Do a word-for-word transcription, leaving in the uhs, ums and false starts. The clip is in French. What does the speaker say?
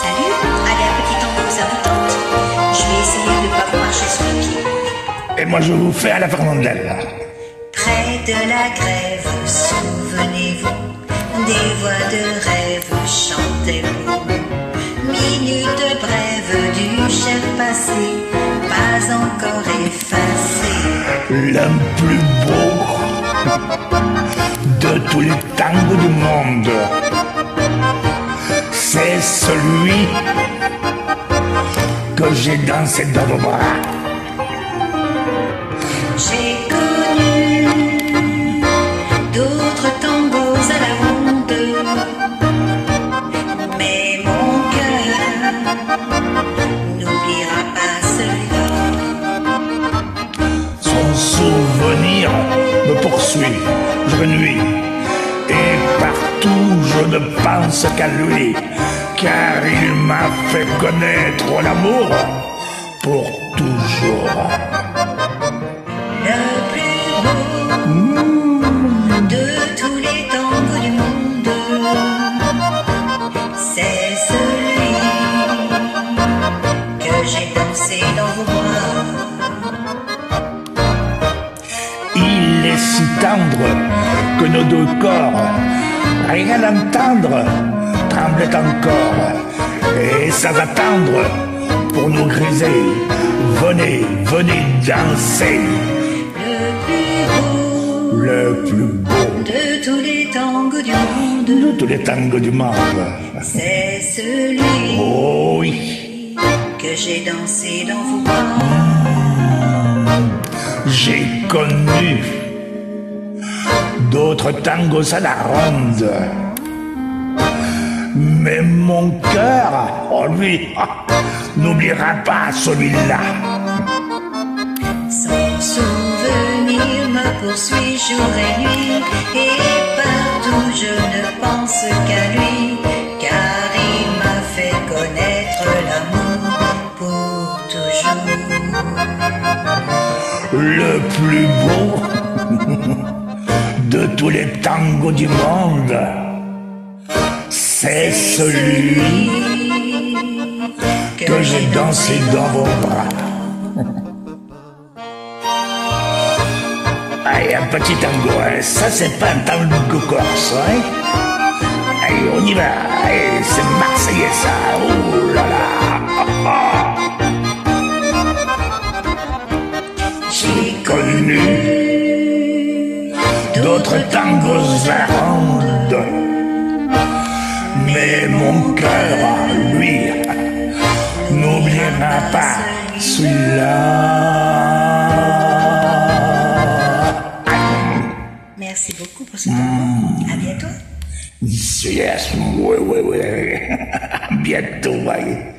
Salut, allez un petit tango, ça vous tente? Je vais essayer de ne pas vous marcher sur les pieds. Et moi je vous fais à la Fernandelle. Près de la grève, souvenez-vous des voix de rêve, chantez-vous. Minute brève du cher passé, pas encore effacé. Le plus beau de tous les tangos du monde, c'est celui que j'ai dansé dans vos bras. J'ai connu d'autres tangos à la ronde, mais mon cœur n'oubliera pas celui-là. Son souvenir me poursuit, je nuis, et partout je ne pense qu'à lui, car il m'a fait connaître l'amour pour toujours. Le plus beau de tous les tangos du monde, c'est celui que j'ai dansé dans vos bras. Il est si tendre que nos deux corps, rien à entendre, tremblaient encore, et sans attendre, pour nous griser, venez, venez danser. Le plus beau De tous les tangos du monde, de tous les tangos du monde, c'est celui oh oui, que j'ai dansé dans vos bras. j'ai connu d'autres tangos à la ronde, mais mon cœur, oh lui, n'oubliera pas celui-là. Son souvenir me poursuit jour et nuit, et partout je ne pense qu'à lui, car il m'a fait connaître l'amour pour toujours. Le plus beau de tous les tangos du monde, c'est celui que j'ai dansé dans vos bras. Allez, un petit tango, hein. Ça c'est pas un tango corse, hein. Allez, on y va, allez, c'est marseillais ça, oh là là. J'ai connu d'autres tangos à ronde, mais mon cœur, lui, n'oubliera pas celui-là. Merci beaucoup pour ce tango. À bientôt. Yes, oui, oui, oui. Bientôt, bye.